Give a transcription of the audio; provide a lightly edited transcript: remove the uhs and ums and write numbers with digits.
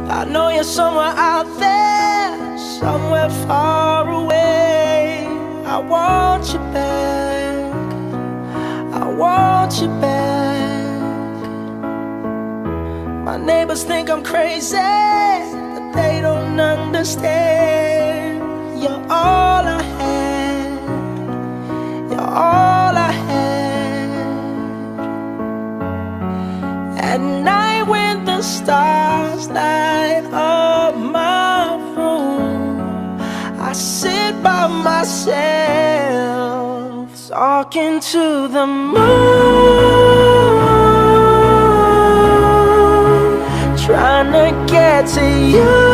I know you're somewhere out there, somewhere far away. I want you back, I want you back. My neighbors think I'm crazy, but they don't understand. You're all I had, you're all I had. At night when the stars light up my room, I sit by myself, talking to the moon, trying to get to you.